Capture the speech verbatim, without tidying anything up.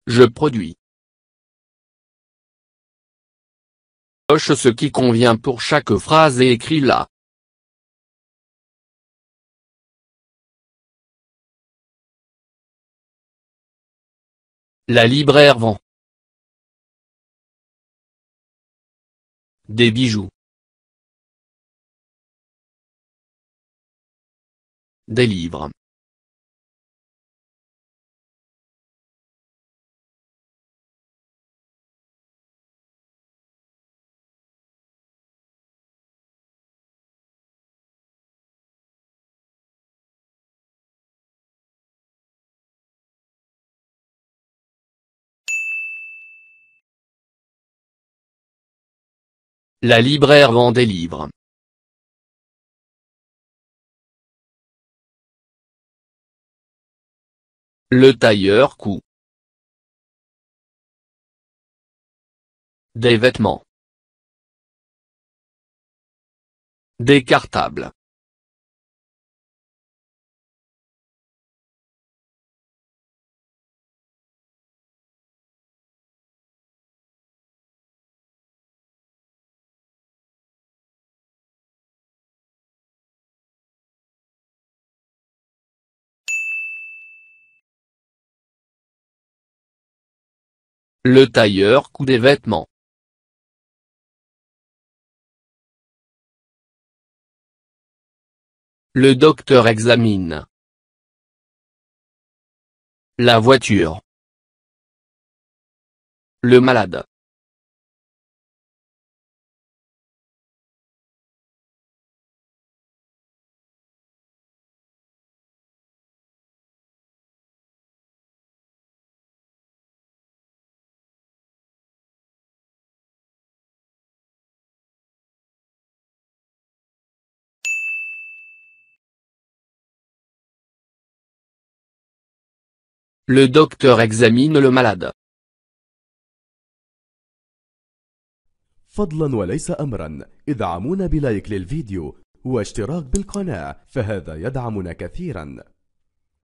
Je produis. Coche ce qui convient pour chaque phrase et écris-la. La libraire vend des bijoux, des livres, la libraire vend des livres. Le tailleur coud des vêtements, des cartables, le tailleur coud des vêtements. Le docteur examine la voiture, le malade, le docteur examine le malade. فضلا وليس أمرا ادعمونا بلايك للفيديو واشتراك بالقناة، فهذا يدعمنا كثيرا.